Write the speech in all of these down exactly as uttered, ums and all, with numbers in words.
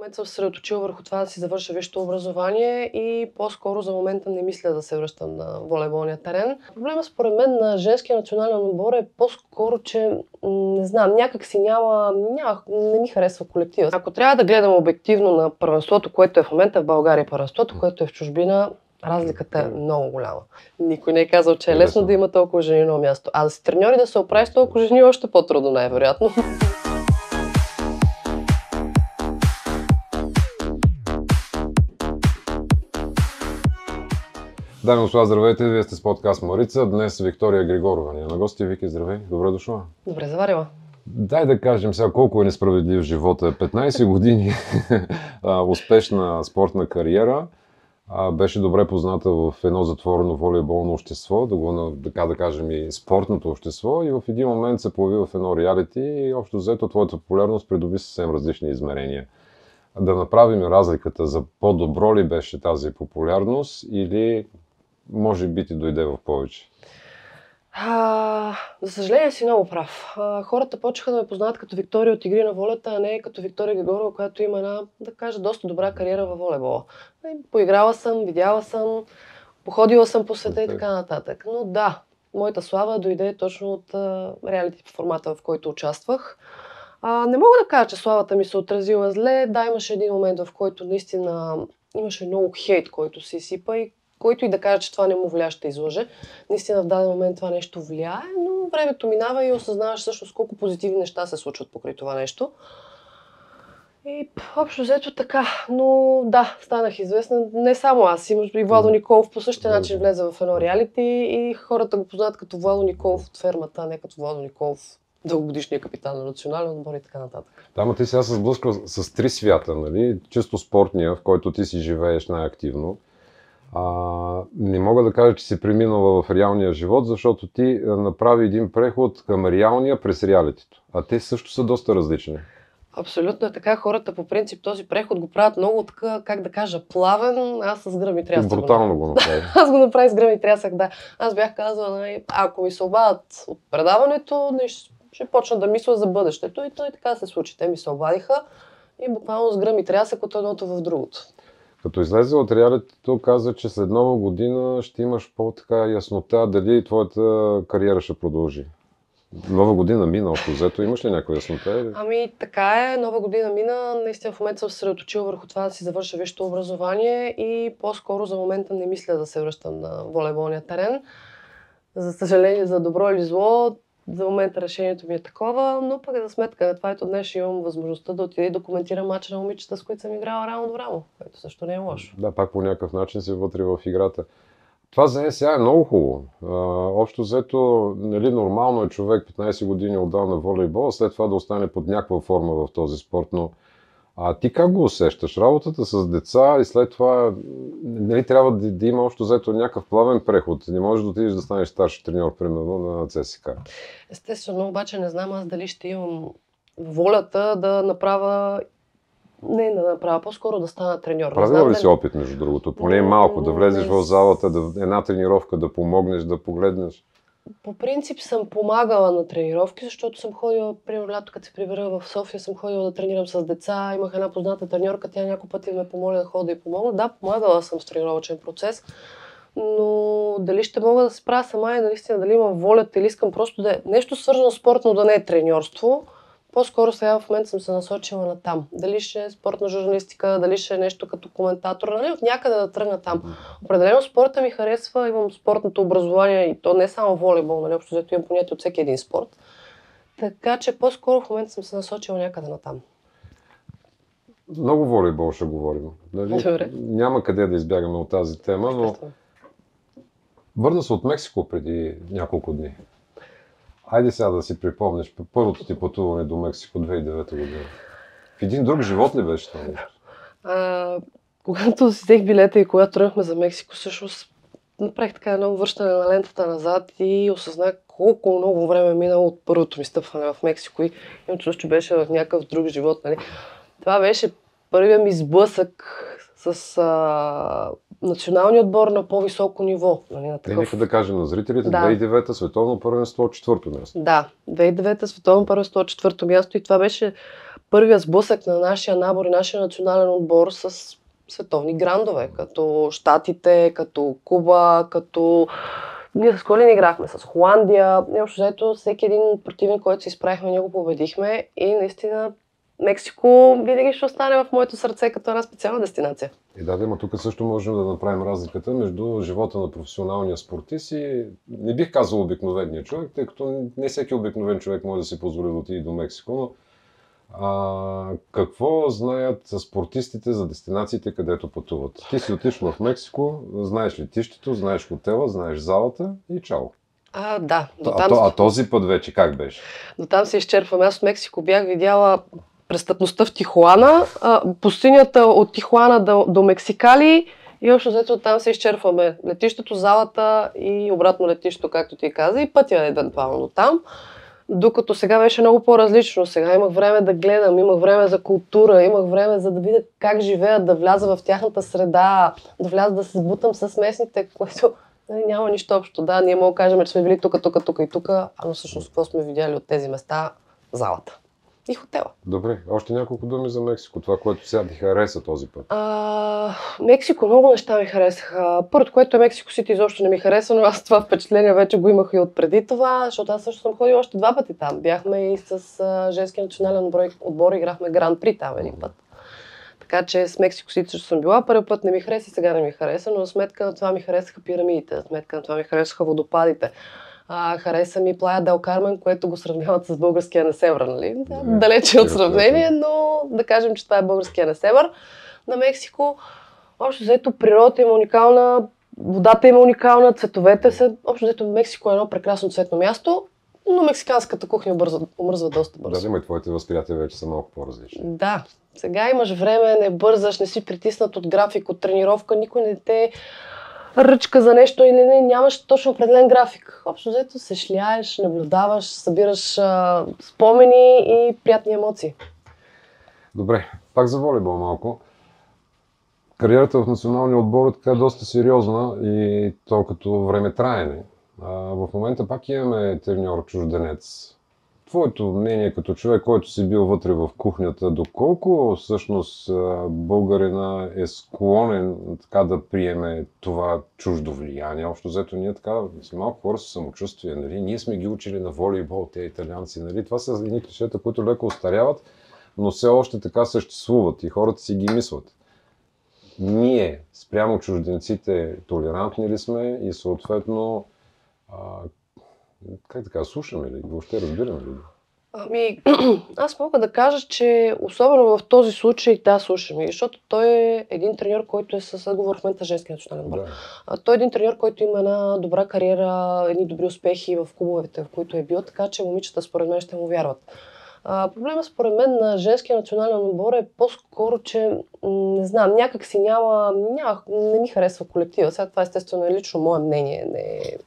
момента съм се съсредоточила върху това да си завърша висшето образование и по-скоро за момента не мисля да се връщам на волейболния терен. Проблема според мен на женския национален отбор е по-скоро, че не знам, някак си няма, няма, не ми харесва колектива. Ако трябва да гледам обективно на първенството, което е в момента в България, първенството, което е в чужбина, разликата е много голяма. Никой не е казал, че е лесно да има толкова жени на място. А да си треньори да се оправи с толкова жени, още по-трудно най-вероятно. Дами и господа, здравейте! Вие сте с подкаст Марица. Днес Виктория Григорова ни е на гости. Вики, здравей! Добре дошла! Добре заварила! Дай да кажем сега колко е несправедлив живота. петнайсет години успешна спортна кариера. Беше добре позната в едно затворено волейболно общество, да го така да кажем и спортното общество, и в един момент се появи в едно реалити и общо взето твоята популярност придоби съвсем различни измерения. Да направим разликата, за по-добро ли беше тази популярност или може би ти дойде в повече? А, за съжаление си много прав. А, хората почнаха да ме познават като Виктория от Игри на волята, а не като Виктория Григорова, която има една, да кажа, доста добра кариера във волейбола. Поиграла съм, видяла съм, походила съм по света и така нататък. Но да, моята слава дойде точно от а, реалити формата, в който участвах. А, не мога да кажа, че славата ми се отразила зле. Да, имаше един момент, в който наистина имаше много хейт, който се изсипа и който и да каже, че това не му влияе, ще излъже. Наистина в даден момент това нещо влияе, но времето минава и осъзнаваш всъщност колко позитивни неща се случват покрай това нещо. И общо взето така, но да, станах известна. Не само аз, имаш и Владо Николов по същия начин влезе в едно реалити и хората го познават като Владо Николов от фермата, а не като Владо Николов, дългогодишния капитан на национален отбор и така нататък. Да, ама ти сега се сблъсква с три свята, нали? Чисто спортния, в който ти си живееш най-активно. А, не мога да кажа, че си преминала в реалния живот, защото ти направи един преход към реалния през реалитито. А те също са доста различни. Абсолютно е така. Хората по принцип този преход го правят много така, как да кажа, плавен. Аз с гръм и трясък. Брутално го направи. Аз го направих с гръм и трясък, да. Аз бях казала, ако ми се обадят от предаването, ще почна да мисля за бъдещето. И той така се случи. Те ми се обадиха и буквално с гръм и трясък от едното в другото. Като излезе от реалитето, каза, че след нова година ще имаш по-така яснота дали твоята кариера ще продължи. Нова година мина, общо взето. Имаш ли някаква яснота? Ами така е, нова година мина. Наистина в момента съм се съсредоточила върху това да си завърша висшето образование и по-скоро за момента не мисля да се връщам на волейболния терен. За съжаление, за добро или зло, за момента решението ми е такова, но пък за сметка на това, ето днес имам възможността да отида и документирам мача на момичета, с които съм играла рамо до рамо, което също не е лошо. Да, пак по някакъв начин си вътре в играта. Това за сега е много хубаво. А, общо взето, нали, нормално е човек петнайсет години отдал на волейбол, след това да остане под някаква форма в този спорт, но а ти как го усещаш? Работата с деца и след това, нали, трябва да, да има общо взето някакъв плавен преход. Не можеш да отидеш да станеш старши треньор, примерно, на ЦСКА. Естествено, обаче не знам аз дали ще имам волята да направя, не да направя, по-скоро да стана треньор. Правила ли си опит, между другото? Поне малко, да влезеш в залата, да, една тренировка, да помогнеш, да погледнеш? По принцип съм помагала на тренировки, защото съм ходила, примерно лято, като се прибера в София, съм ходила да тренирам с деца. Имах една позната треньорка, тя няколко пъти ме помоли да ходя и помогна. Да, помагала съм с тренировъчен процес, но дали ще мога да се справя сама и наистина дали имам волята или искам просто да е нещо свързано спортно, да не е треньорство. По-скоро сега в момента съм се насочила на там. Дали ще е спортна журналистика, дали ще е нещо като коментатор, нали, от някъде да тръгна там. Определено спорта ми харесва, имам спортното образование и то не само волейбол, нали, общо взето имам понятие от всеки един спорт. Така че по-скоро в момента съм се насочила някъде на там. Много волейбол ще говорим. Нали? Няма къде да избягаме от тази тема, но върна се от Мексико преди няколко дни. Айде сега да си припомниш първото ти пътуване до Мексико две хиляди и девета година. В един друг живот ли беше това нещо? А, когато си взех билета и когато тръгнахме за Мексико, всъщност направих така едно връщане на лентата назад и осъзнах колко много време е минало от първото ми стъпване в Мексико и имам чувство, че беше в някакъв друг живот. Нали? Това беше първият ми сблъсък с а, националния отбор на по-високо ниво. Нали, на такъв... Нека да кажем на зрителите, да. две хиляди и девета световно първенство, четвърто място. Да, две хиляди и девета световно първенство, четвърто място и това беше първия сблъсък на нашия набор и нашия национален отбор с световни грандове, като Щатите, като Куба, като... Ние с Колин играхме с Холандия. И общо взето всеки един противник, който се изправихме, ние го победихме и наистина Мексико винаги ще остане в моето сърце като една специална дестинация. И да, но тук също можем да направим разликата между живота на професионалния спортист и, не бих казал обикновения човек, тъй като не всеки обикновен човек може да си позволи да отиде до Мексико, но а, какво знаят спортистите за дестинациите, където пътуват? Ти си отишла в Мексико, знаеш летището, знаеш хотела, знаеш залата и чао. А, да. А, а, а този път вече как беше? До там се изчерпваме. Аз в Мексико бях видяла престъпността в Тихуана, а, пустинята от Тихуана до, до Мексикали и общо взето там се изчерпваме. Летището, залата и обратно летището, както ти каза, и пътя евентуално там. Докато сега беше много по-различно. Сега имах време да гледам, имах време за култура, имах време за да видя как живеят, да вляза в тяхната среда, да вляза да се сбутам с местните, което няма нищо общо. Да, ние мога да кажем, че сме били тук, тук, тук и тук, но всъщност какво сме видяли от тези места? Залата и хотела. Добре, още няколко думи за Мексико. Това, което сега ти хареса този път. А, Мексико, много неща ми харесаха. Първото, което е Мексико Сити, изобщо не ми хареса, но аз това впечатление вече го имах и от преди това, защото аз също съм ходила още два пъти там. Бяхме и с а, женския национален отбор, играхме Гран При там един път. Така че с Мексико Сити също съм била. Първи път не ми хареса и сега не ми хареса, но за сметка на това ми харесаха пирамидите, за сметка на това ми харесаха водопадите. А, хареса ми Плая Дел Кармен, което го сравняват с българския Несебър, нали? Да, далече от сравнение, но да кажем, че това е българския Несебър на Мексико. Общо взето природата има уникална, водата има уникална, цветовете са. Общо взето Мексико е едно прекрасно цветно място, но мексиканската кухня омръзва, омръзва доста бързо. Да, но и твоите възприятия вече са малко по-различни. Да, сега имаш време, не бързаш, не си притиснат от график, от тренировка, никой не те ръчка за нещо или не, нямаш точно определен график. Общо взето се шляеш, наблюдаваш, събираш а, спомени и приятни емоции. Добре, пак за волейбол малко. Кариерата в националния отбор е така доста сериозна и то като времетраене. А, в момента пак имаме треньор чужденец. Твоето мнение като човек, който си бил вътре в кухнята, доколко всъщност българина е склонен така да приеме това чуждо влияние? Общо взето ние така сме малко хора с самочувствие, нали? Ние сме ги учили на волейбол, те италианци, нали? Това са едни клишета, които леко остаряват, но все още така съществуват и хората си ги мислят. Ние спрямо чужденците толерантни ли сме и съответно а, как така, слушаме ли? Въобще разбираме ли? Ами, аз мога да кажа, че особено в този случай да, слушаме, защото той е един треньор, който е с отговор в момента женския национален отбор. Да. Той е един треньор, който има една добра кариера, едни добри успехи в клубовете, в които е бил, така че момичета според мен ще му вярват. А, проблема според мен на женския национален отбор е по-скоро, че не знам, някак си няма, няма не ми харесва колектива. Сега това естествено е лично мое мнение, не е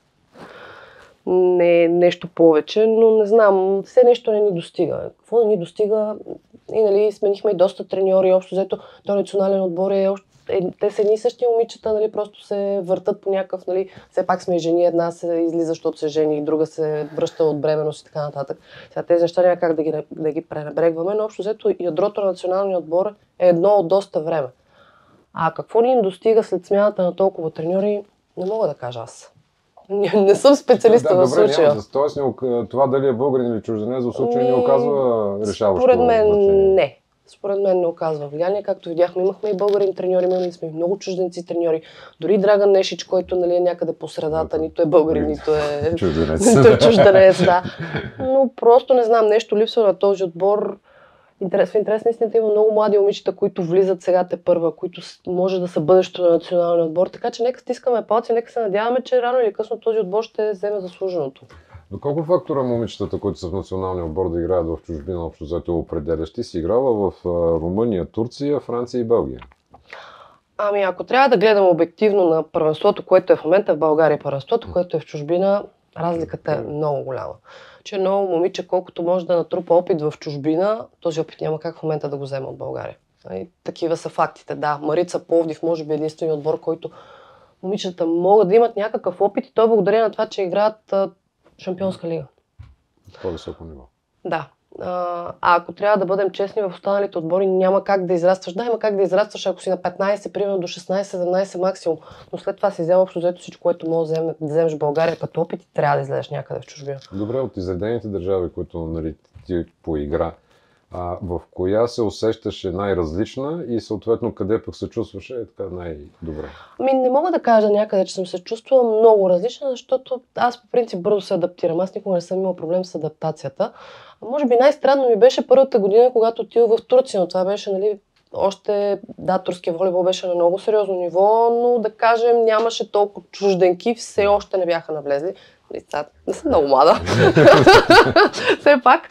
не е нещо повече, но не знам, все нещо не ни достига. Какво да ни достига? И нали, сменихме и доста треньори, общо взето, този национален отбор е, е, те са едни и същи момичета, нали, просто се въртат по някакъв, нали, все пак сме жени, една се излиза, защото се жени, и друга се връща от бременност и така нататък. Сега тези неща няма как да ги, да ги пренебрегваме, но общо взето ядрото на националния отбор е едно от доста време. А какво ни им достига след смяната на толкова треньори, не мога да кажа аз. Не, не съм специалиста да, в случая. Добре, тоест това дали е българин или чужденец в случая не оказва решаващо. Според мен не. Според мен не оказва влияние. Както видяхме, имахме и българин треньори, имали сме и много чужденци треньори. Дори Драган Нешич, който нали, е някъде по средата, нито е българин, нито е чужденец. Нито е чужденец, да. Но просто не знам, нещо липсва на този отбор. Интерес, в интерес на истината има много млади момичета, които влизат сега те първа, които може да са бъдещето на националния отбор. Така че нека стискаме палци, нека се надяваме, че рано или късно този отбор ще вземе заслуженото. Доколко фактора момичетата, които са в националния отбор да играят в чужбина, общо взето определящи, си играла в Румъния, Турция, Франция и Белгия? Ами ако трябва да гледам обективно на първенството, което е в момента в България, първенството, което е в чужбина, разликата е много голяма. Че едно момиче, колкото може да натрупа опит в чужбина, този опит няма как в момента да го взема от България. И такива са фактите. Да, Марица Пловдив може би е единственият отбор, който момичета могат да имат някакъв опит и то е благодарение на това, че играят а, Шампионска лига. По-високо ниво. Да. А, а ако трябва да бъдем честни, в останалите отбори няма как да израстваш. Да, има как да израстваш, ако си на петнайсет, примерно до шестнайсет-седемнайсет максимум, но след това си взема общо взето всичко, което може да вземеш в България като опит и трябва да излезеш някъде в чужбина. Добре, от изредените държави, които нали, ти по игра, а, в коя се усещаше най-различна и съответно къде пък се чувстваше е така най-добре? Ами не мога да кажа някъде, че съм се чувствала много различна, защото аз по принцип бързо се адаптирам. Аз никога не съм имала проблем с адаптацията. Може би най-странно ми беше първата година, когато отидох в Турция, но това беше, нали, още, да, турския волейбол беше на много сериозно ниво, но да кажем нямаше толкова чужденки, все още не бяха навлезли. Не съм много млада. Все пак.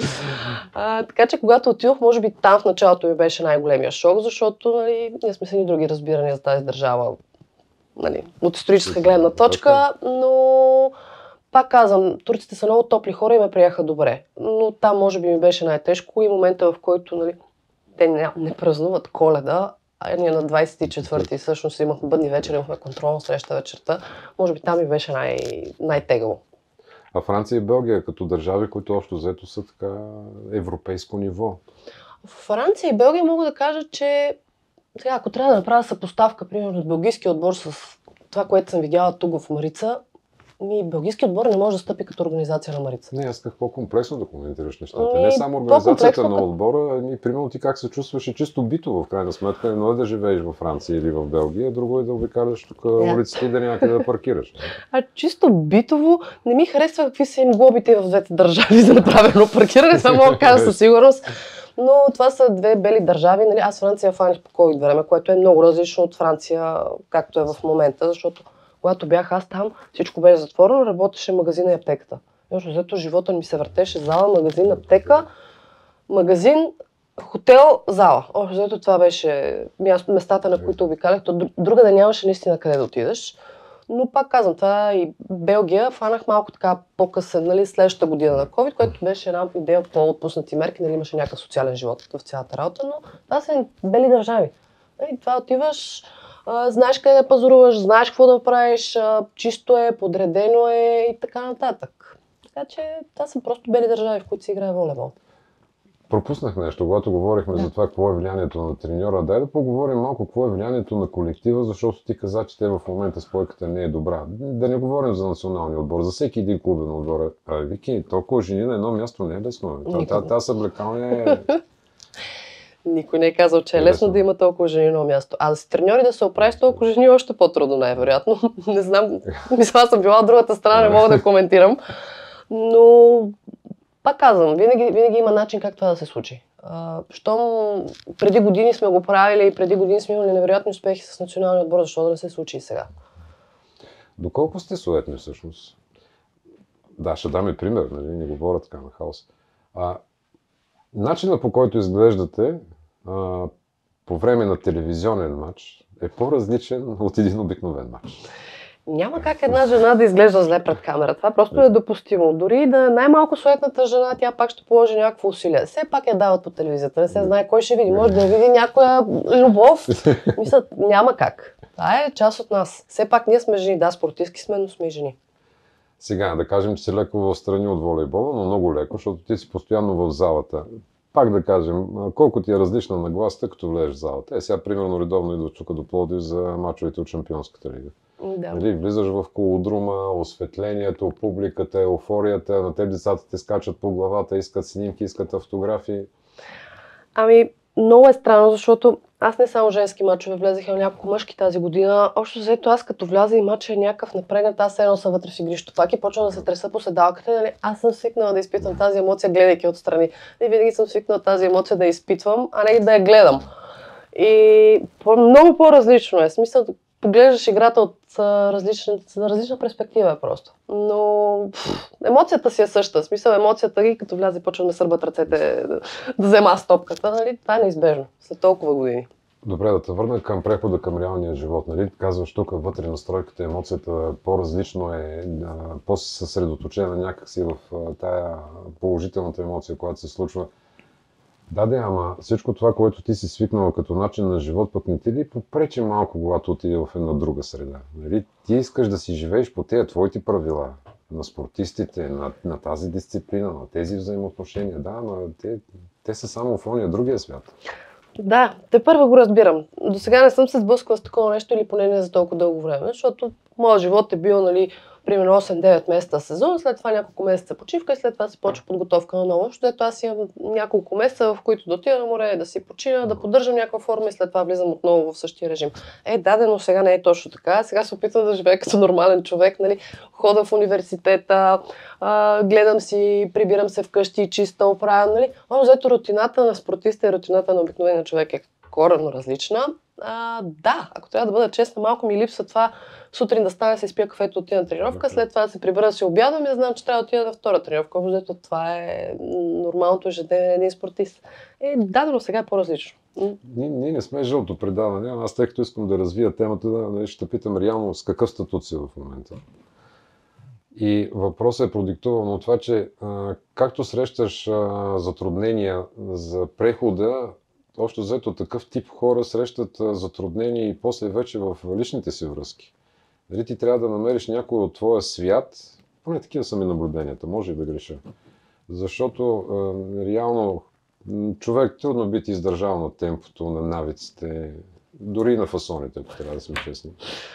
А, така че когато отидох, може би там в началото ми беше най-големия шок, защото нали, ние сме си ни други разбирания за тази държава, нали, от историческа гледна точка, но пак казвам, турците са много топли хора и ме приеха добре. Но там може би ми беше най-тежко и момента, в който нали, те не, не празнуват Коледа, а ние на двайсет и четвърти всъщност имахме бъдни вечери, имахме контролна среща вечерта. Може би там ми беше най- най-тегаво. А Франция и Белгия като държави, които общо взето са така европейско ниво? В Франция и Белгия мога да кажа, че сега, ако трябва да направя съпоставка, примерно с белгийския отбор с това, което съм видяла тук в Марица, ми белгийският отбор не може да стъпи като организация на Марица. Не, аз исках по-комплексно да коментираш нещата. Ми, не само организацията на отбора, ами примерно ти как се чувстваше чисто битово в крайна сметка. Едно е да живееш във Франция или в Белгия, друго е да обикаляш тук yeah. улицата и да някъде да паркираш. А чисто битово не ми харесва какви са им глобите в двете държави за неправилно паркиране, само мога да кажа със сигурност. Но това са две бели държави. Нали? Аз Франция фаних по ковид време, което е много различно от Франция, както е в момента, защото когато бях аз там, всичко беше затворено, работеше магазина и аптеката. Защото зато живота ми се въртеше зала, магазин, аптека, магазин, хотел, зала. Общо зато това беше местата, на които обикалях. Друга да нямаше наистина къде да отидеш. Но пак казвам, това и Белгия фанах малко така по-късен, нали, следващата година на ковид, което беше една идея от по-отпуснати мерки, нали, имаше някакъв социален живот в цялата работа, но това са бели държави. Нали, това отиваш, а, знаеш къде да пазаруваш, знаеш какво да правиш, а, чисто е, подредено е и така нататък. Така че това са просто бели държави, в които се играе волейбол. Пропуснах нещо, когато говорихме да. за това какво е влиянието на треньора. Дай да поговорим малко какво е влиянието на колектива, защото ти каза, че те в момента спойката не е добра. Да не говорим за националния отбор, за всеки един клубен отбор. А, Вики, толкова жени на едно място не е лесно. Тази съблекалня е... Никой не е казал, че е лесно, лесно да има толкова жени на място. А да си треньори да се оправиш толкова жени още по-трудно най-вероятно. Не знам, мисля, аз съм била от другата страна, не мога да коментирам. Но пак казвам, винаги, винаги има начин как това да се случи. А, щом преди години сме го правили и преди години сме имали невероятни успехи с националния отбор, защо да не се случи и сега? Доколко сте суетни всъщност? Да, ще дам и пример, нали? Не говоря така на хаос. А, начинът по който изглеждате а, по време на телевизионен матч е по-различен от един обикновен матч. Няма как една жена да изглежда зле пред камера. Това просто е допустимо. Дори да е най-малко суетната жена, тя пак ще положи някакво усилие. Все пак я дават по телевизията, не се знае кой ще види. Може да види някоя любов. Мисля, няма как. Това е част от нас. Все пак ние сме жени. Да, спортистки сме, но сме и жени. Сега, да кажем, че си леко в страни от волейбола, но много леко, защото ти си постоянно в залата. Пак да кажем, колко ти е различна нагласата, като влезеш в залата. Е, сега примерно редовно идва тук до Пловдив за мачовете от Шампионската лига. Да. Нали, влизаш в колодрума, осветлението, публиката, еуфорията, на теб децата те скачат по главата, искат снимки, искат автографии. Ами, много е странно, защото аз не само женски мачове влезах, имам няколко мъжки тази година. Общо взето аз като вляза и мача е някакъв напрегнат, аз едно съм вътре в игрището пак и почвам да се треса по седалката. Нали? Аз съм свикнала да изпитвам тази емоция, гледайки отстрани. И винаги съм свикнала тази емоция да изпитвам, а не да я гледам. И много по-различно е. Смисъл, поглеждаш играта от различна, различна перспектива е просто. Но пфф, емоцията си е съща. В смисъл емоцията ги като вляза и почвам да сърбат ръцете, да, да взема стопката. Нали? Това е неизбежно след толкова години. Добре, да те върна към прехода към реалния живот. Нали? Казваш тук вътре настройката, емоцията по-различно е, по-съсредоточена някакси в тая положителната емоция, която се случва. Да, да, ама всичко това, което ти си свикнала като начин на живот, пък не ти ли попречи малко, когато отиде в една друга среда? Нали? Ти искаш да си живееш по тези твоите правила. на спортистите, на, на тази дисциплина, на тези взаимоотношения. Да, но те, те са само в ония другия свят. Да, те първо го разбирам. До сега не съм се сблъсквала с такова нещо или поне не за толкова дълго време, защото моят живот е бил, нали, примерно осем-девет месеца сезон, след това няколко месеца почивка и след това се почва подготовка на ново. Защото аз имам няколко месеца, в които да отида на море, да си почина, да поддържам някаква форма и след това влизам отново в същия режим. Е, да, но сега не е точно така. Сега се опитвам да живея като нормален човек, нали, хода в университета, а, гледам си, прибирам се вкъщи, чиста, оправям, нали. Общо взето рутината на спортиста и рутината на обикновения човек е коренно различна. А, да, ако трябва да бъда честна, малко ми липсва това сутрин да стана, да се изпия кафето, отида на тренировка, след това да се прибера, да си обядвам и да знам, че трябва да отида на втора тренировка. Общо това е нормалното ежедневие на един спортист. Е, да, но сега е по-различно. Ние, ние не сме жълто предаване. Аз, тъй като искам да развия темата, да, ще питам реално с какъв статут си в момента. И въпросът е продиктуван от това, че а, както срещаш а, затруднения за прехода, общо взето такъв тип хора срещат затруднения и после вече в личните си връзки. Дали ти трябва да намериш някой от твоя свят, поне такива са ми наблюденията, може и да греша. Защото е, реално човек трудно би ти издържал на темпото, на навиците, дори и на фасоните, ако трябва да сме честни.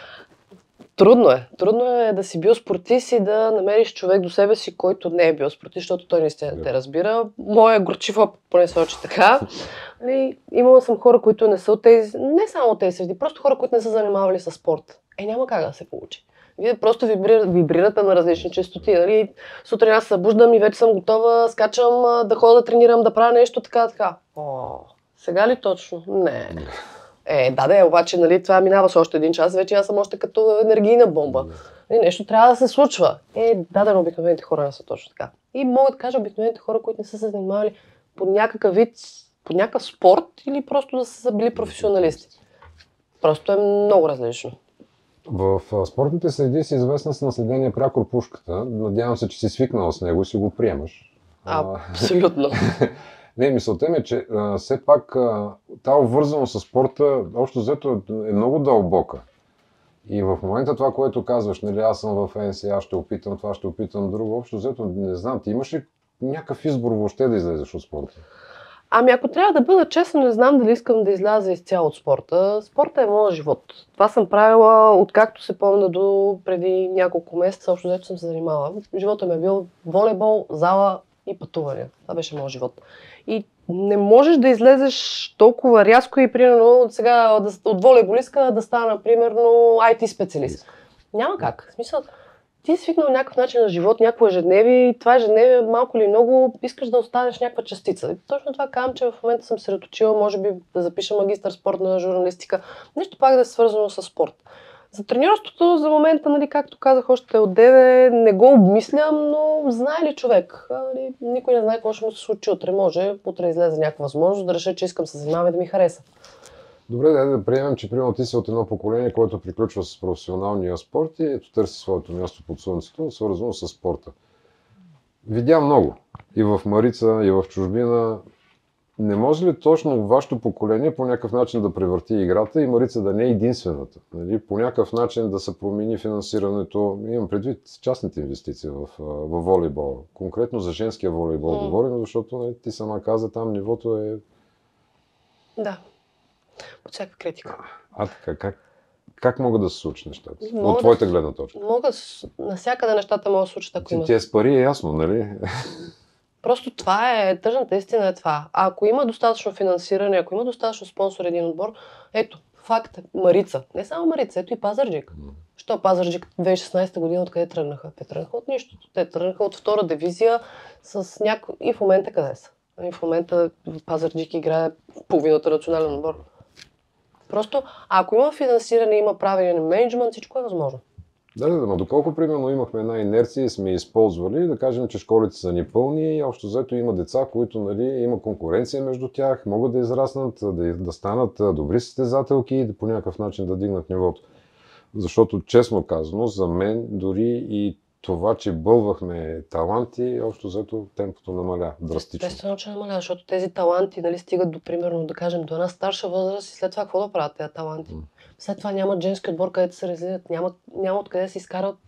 Трудно е. Трудно е да си бил спортист и да намериш човек до себе си, който не е бил спортист, защото той наистина те разбира. Моя горчив опит поне се очи така. Имала съм хора, които не са от тези, не само от тези среди, просто хора, които не са занимавали с спорт. Е, няма как да се получи. Вие просто вибрир, вибрирате на различни честоти. Нали? Сутрин аз се събуждам и вече съм готова, скачам да ходя да тренирам, да правя нещо така, така. О, сега ли точно? Не. Е, да, да, обаче, нали, това минава с още един час, вече аз съм още като енергийна бомба. Нали, нещо трябва да се случва. Е, да, да, обикновените хора не са точно така. И мога да кажа обикновените хора, които не са се занимавали по някакъв вид, по някакъв спорт или просто да са били професионалисти. Просто е много различно. В спортните среди си известна с наследение прякор пушката. Надявам се, че си свикнал с него и си го приемаш. Абсолютно. Не, мисълта ми е, че а, все пак а, тази обвързаност с спорта, общо взето е много дълбока. И в момента това, което казваш, нали, аз съм в Н С А, ще опитам това, ще опитам друго, общо взето не знам, ти имаш ли някакъв избор въобще да излезеш от спорта? Ами ако трябва да бъда честна, не знам дали искам да изляза изцяло от спорта. Спорта е моят живот. Това съм правила откакто се помня до преди няколко месеца, общо взето съм се занимавала. Живота ми е бил волейбол, зала и пътувания. Това беше моят живот. И не можеш да излезеш толкова рязко и примерно от сега от волейболистка да стана примерно Ай Ти специалист. Няма как. В смисъл, ти си свикнал някакъв начин на живот, някакво ежедневие и това ежедневие малко или много искаш да останеш някаква частица. И точно това казвам, че в момента съм се средоточила, може би да запиша магистър спортна журналистика, нещо пак да е свързано с спорт. За треньорството за момента, нали, както казах още от деве, не го обмислям, но знае ли човек? Нали, никой не знае какво ще му се случи утре. Може утре излезе някаква възможност да реша, че искам се занимавам и да ми хареса. Добре, да, да приемем, че примерно ти си от едно поколение, което приключва с професионалния спорт и ето търси своето място под слънцето, свързано с спорта. Видя много. И в Марица, и в чужбина. Не може ли точно вашето поколение по някакъв начин да превърти играта и Марица да не е единствената? Нали? По някакъв начин да се промени финансирането. Имам предвид частните инвестиции в, в волейбола. Конкретно за женския волейбол mm. говорим, защото нали, ти сама каза, там нивото е... Да. Под всяка критика. А така, как, как могат да се случат нещата? Мога от твоята гледна точка. Могат, навсякъде нещата могат да се случат, ако има. Тя с пари е ясно, нали? Просто това е, тъжната истина е това. А ако има достатъчно финансиране, ако има достатъчно спонсор един отбор, ето, факт е, Марица. Не само Марица, ето и Пазарджик. Mm. Що Пазарджик две хиляди и шестнадесета година откъде тръгнаха? Те тръгнаха от нищото. Те тръгнаха от втора дивизия с няко... И в момента къде са? И в момента Пазарджик играе половината национален отбор. Просто, ако има финансиране, има правилен менеджмент, всичко е възможно. Да, да, но доколко примерно имахме една инерция и сме използвали, да кажем, че школите са ни пълни и общо взето има деца, които нали, има конкуренция между тях, могат да израснат, да, да станат добри състезателки и да, по някакъв начин да дигнат нивото. Защото, честно казано, за мен дори и това, че бълвахме таланти, общо взето темпото намаля драстично. Естествено, че намаля, защото тези таланти нали, стигат до, примерно, да кажем, до една старша възраст и след това какво да правят тези таланти? Mm. След това нямат женски отбор, където се развиват, нямат, няма откъде да си изкарат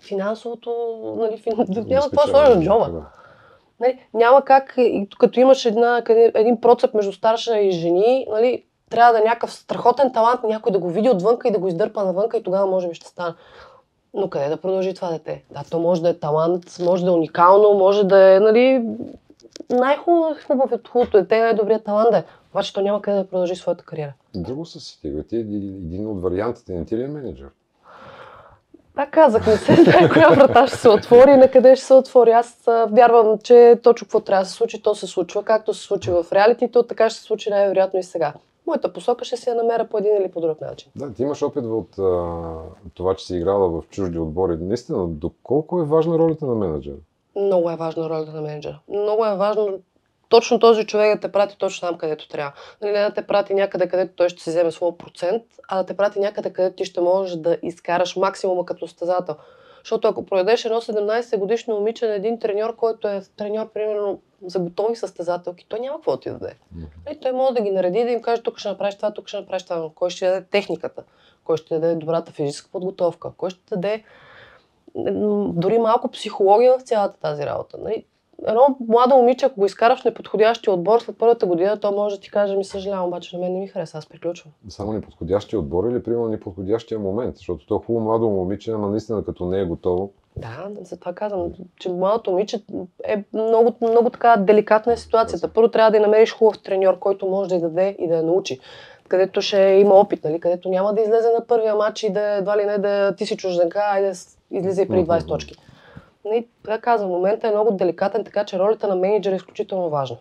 финансовото, нали, фин... няма какво да сложиш в джоба. Да. Нали, няма как, като имаш една, един процеп между старша и жени, нали, трябва да е някакъв страхотен талант, някой да го види отвънка и да го издърпа навънка и тогава може би ще стане. Но къде да продължи това дете? Да, то може да е талант, може да е уникално, може да е, нали, най-хубавото дете, най-добрият талант да е. Обаче то няма къде да продължи своята кариера. Друго се стига. Ти един от вариантите не ти ли е менеджер? Пак казах, не се знае коя врата ще се отвори и на къде ще се отвори. Аз а, вярвам, че точно какво трябва да се случи, то се случва. Както се случи в реалитито, така ще се случи най-вероятно и сега. Моята посока ще се я намеря по един или по друг начин. Да, ти имаш опит от а, това, че си играла в чужди отбори. Наистина, доколко е важна ролята на менеджера? Много е важна ролята на менеджера. Много е важно точно този човек да те прати точно там, където трябва. Нали, не да те прати някъде, където той ще си вземе своя процент, а да те прати някъде, където ти ще можеш да изкараш максимума като състезател. Защото ако проведеш едно седемнайсет годишно момиче на един треньор, който е треньор примерно за готови състезателки, той няма какво ти даде. Mm-hmm. И той може да ги нареди, да им каже тук ще направиш това, тук ще направиш това, но кой ще даде техниката, кой ще даде добрата физическа подготовка, кой ще даде дори малко психология в цялата тази работа. Нали? Едно младо момиче, ако го изкараш в неподходящия отбор след първата година, то може да ти каже, ми съжалявам, обаче на мен не ми хареса, аз приключвам. Само неподходящия отбор или примерно неподходящия момент, защото то е хубаво младо момиче, ама наистина като не е готово. Да, затова казвам, че младото момиче е много, много така деликатна е ситуацията. Първо трябва да й намериш хубав треньор, който може да й даде и да я научи. Където ще има опит, нали? Където няма да излезе на първия матч и да едва ли не да ти си чужденка, айде излиза и при двайсет точки. И така казвам, момента е много деликатен, така че ролята на менеджера е изключително важна.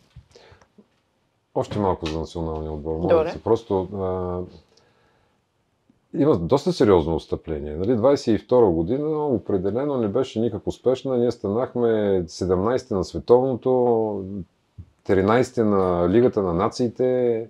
Още малко за националния отбор. Добре. Просто а, има доста сериозно отстъпление. Нали? двайсет и втора година определено не беше никак успешна. Ние станахме седемнайсети на световното, тринайсети на Лигата на нациите.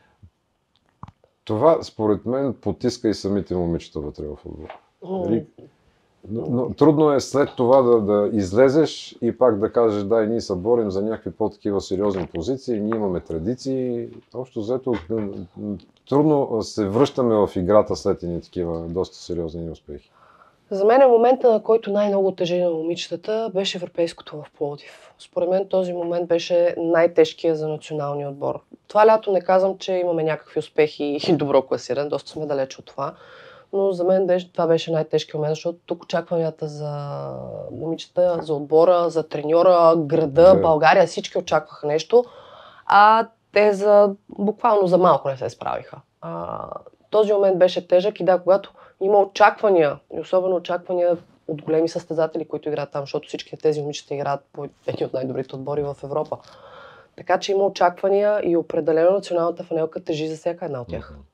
Това, според мен, потиска и самите момичета вътре в отбор. Mm. Но, но трудно е след това да, да излезеш и пак да кажеш, да, и ние се борим за някакви по-такива сериозни позиции, ние имаме традиции. Общо взето, трудно се връщаме в играта след едни такива доста сериозни неуспехи. За мен е момента, на който най-много тежи на момичетата, беше европейското в Пловдив. Според мен този момент беше най-тежкия за националния отбор. Това лято не казвам, че имаме някакви успехи и добро класиране, доста сме далеч от това. Но за мен беше, това беше най-тежкият момент, защото тук очакванията за момичета, за отбора, за треньора, града, yeah. България, всички очакваха нещо, а те за, буквално за малко не се справиха. А, този момент беше тежък и да, когато има очаквания, и особено очаквания от големи състезатели, които играят там, защото всички тези момичета играят по едни от най-добрите отбори в Европа. Така че има очаквания и определено националната фанелка тежи за всяка една от тях. Mm-hmm.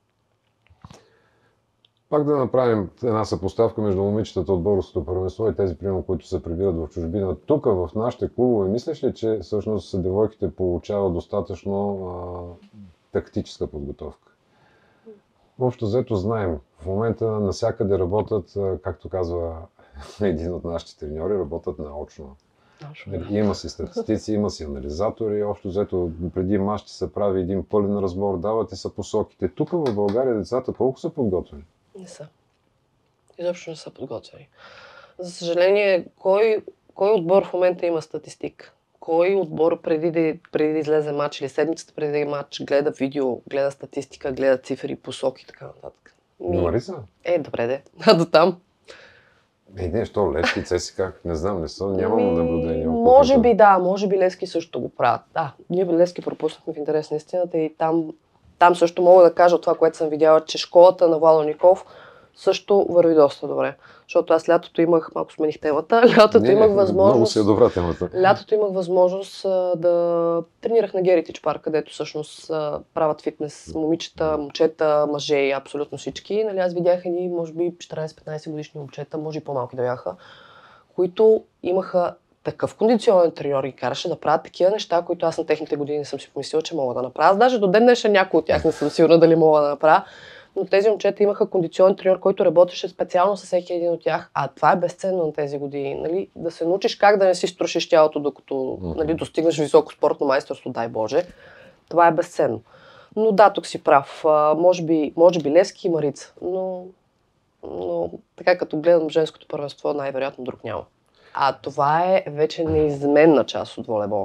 Пак да направим една съпоставка между момичетата от българското първенство и тези, примерно, които се прибират в чужбина. Тук, в нашите клубове, мислиш ли, че всъщност девойките получават достатъчно а, тактическа подготовка? Общо взето знаем, в момента насякъде работят, както казва един от нашите треньори, работят наочно. Да. Има си статистици, има си анализатори, общо взето преди мач ще се прави един пълен разбор, давате са посоките. Тук в България децата колко са подготвени? Не са. Изобщо не са подготвени. За съжаление, кой, кой отбор в момента има статистика? Кой отбор преди да, преди да излезе матч или седмицата преди да е матч гледа видео, гледа статистика, гледа цифри, посоки и така нататък? Ми... са? Е, добре де. А до там. Е, не, що, Левски, Цеси как? Не знам, не съм, нямам ми... наблюдение. Може би да, може би Левски също го правят. Да, ние Левски пропуснахме в интерес на истината и там, там също мога да кажа това, което съм видяла, че школата на Владо Николов също върви доста добре. Защото аз лятото имах, малко смених темата, лятото не, имах възможност... Много си е добра темата. Лятото имах възможност а, да тренирах на Геритич парк, където всъщност а, правят фитнес момичета, момчета, мъже и абсолютно всички. Нали, аз видях едни, може би четиринайсет-петнайсет годишни момчета, може и по-малки да бяха, които имаха такъв кондиционен треньор и караше да правят такива неща, които аз на техните години не съм си помислила, че мога да направя. Аз даже до ден днешен някой от тях не съм сигурна дали мога да направя. Но тези момчета имаха кондиционен треньор, който работеше специално с всеки един от тях. А това е безценно на тези години. Нали? Да се научиш как да не си струшиш тялото, докато нали, достигнеш високо спортно майсторство, дай Боже. Това е безценно. Но да, тук си прав. А, може би, може би Левски и Марица. Но но така като гледам женското първенство, най-вероятно друг няма. А това е вече неизменна част от волейбола.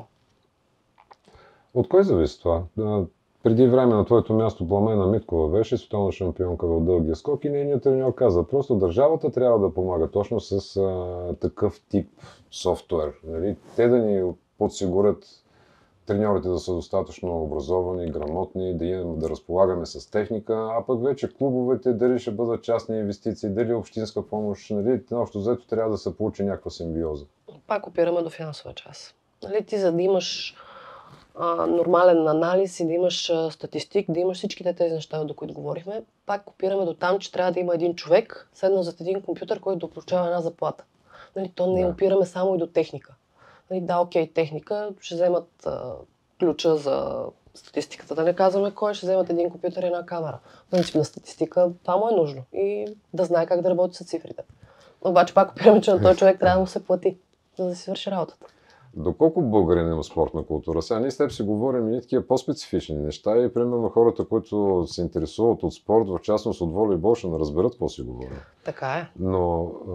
От кой зависи това? Преди време на твоето място Пламена Миткова беше световна шампионка в дългия скок и нейният треньор каза, просто държавата трябва да помага точно с а, такъв тип софтуер. Нали? Те да ни подсигурят треньорите да са достатъчно образовани, грамотни, да, им, да разполагаме с техника, а пък вече клубовете, дали ще бъдат частни инвестиции, дали общинска помощ, нали? Общо взето трябва да се получи някаква симбиоза. Пак опираме до финансова част. Нали, ти за да имаш а, нормален анализ и да имаш а, статистик, да имаш всичките тези неща, до които говорихме, пак опираме до там, че трябва да има един човек, седнал зад един компютър, който да получава една заплата. Нали, то не Да. опираме само и до техника. Нали, да, окей, техника, ще вземат а, ключа за статистиката, да не казваме кой, ще вземат един компютър и една камера. Принцип на статистика, това му е нужно и да знае как да работи с цифрите. Обаче пак опираме, че на този човек трябва да му се плати, за да си свърши работата. Доколко българин има спортна култура? Сега ние с теб си говорим и такива по-специфични неща и примерно хората, които се интересуват от спорт, в частност от волейбол, ще не разберат какво си говорим. Така е. Но а,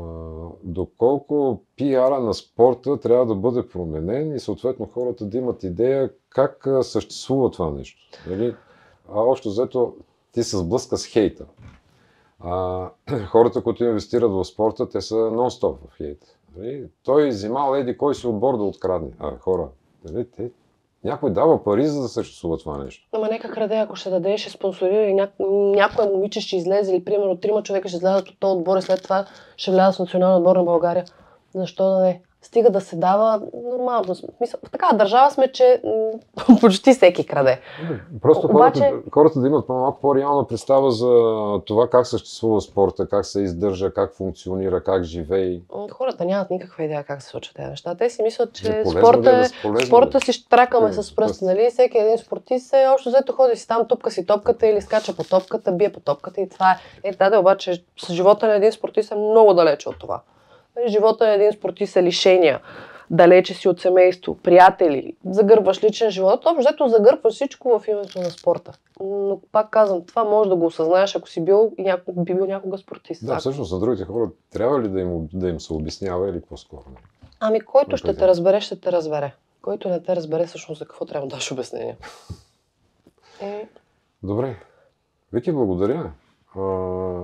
доколко пиара на спорта трябва да бъде променен и съответно хората да имат идея как а, съществува това нещо. Нали? А общо взето ти се сблъска с хейта. А, хората, които инвестират в спорта, те са нон-стоп в хейт. Нали? Той взимал еди кой си отбор да открадне. А, хора, нали? Те, някой дава пари, за да съществува това нещо. Ама нека краде, ако ще даде, ще спонсорира и няко... някоя момиче ще излезе или примерно трима човека ще излязат от този отбор и след това ще влязат в националния отбор на България. Защо да не? Стига да се дава нормално. Смисъл, в такава държава сме, че м- почти всеки краде. Просто Обаче... хората, хората да имат малко по-реална представа за това как съществува спорта, как се издържа, как функционира, как живее. Хората нямат никаква идея как се случват тези неща. Те си мислят, че Е, спорта, да, е, полезно спорта да. си штракаме Е, с пръсти, нали? Всеки един спортист е общо взето ходи си там, тупка си топката или скача по топката, бие по топката и това е. Е, да, да, обаче с живота на един спортист е много далече от това. Живота на един спортист е лишения. Далече си от семейство, приятели, загърбваш личен живот, общо взето загърбваш всичко в името на спорта. Но пак казвам, това може да го осъзнаеш, ако си бил и няко, би бил някога спортист. Да, всъщност на другите хора трябва ли да им, да им се обяснява или по-скоро? Ами който Но ще къде? те разбере, ще те разбере. Който не те разбере, всъщност за какво трябва да даш обяснение. Е... Добре. Вики, благодаря. А...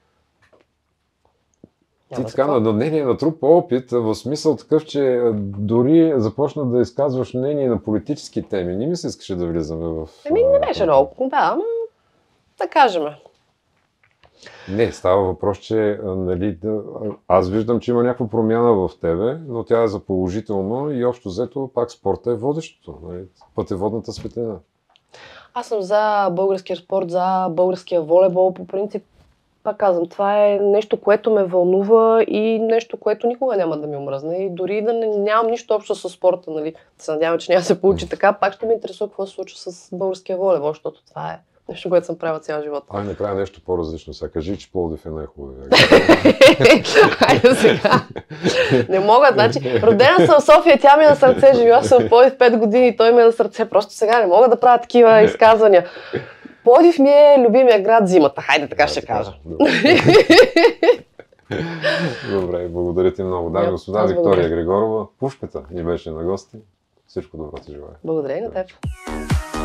Ти така на на мнение натрупа опит, в смисъл такъв, че дори започна да изказваш мнение на политически теми. Не ми се искаше да влизаме в... Еми не беше много, да, но да кажем. Не, става въпрос, че нали, аз виждам, че има някаква промяна в тебе, но тя е за положително и общо взето пак спорта е водещото. Нали, пътеводната светлина. Аз съм за българския спорт, за българския волейбол. По принцип, пак казвам, това е нещо, което ме вълнува и нещо, което никога няма да ми омръзне. И дори да не, нямам нищо общо с спорта, нали, да се надявам, че няма да се получи така, пак ще ме интересува какво се случва с българския волейбол, защото това е нещо, което съм правила цял живот. Ай, накрая нещо по-различно. Сега кажи, че Пловдив е най-хубавия. Хайде сега. Не мога, значи, родена съм в София, тя ми е на сърце, живя съм в Пловдив пет години и той ми е на сърце. Просто сега не мога да правя такива изказвания. Пловдив ми е любимия град зимата, хайде така ще кажа. Добре, благодаря ти много. Дами и господа, Виктория Григорова, пушката ни беше на гости. Всичко добро ти желая. Благодаря и на теб.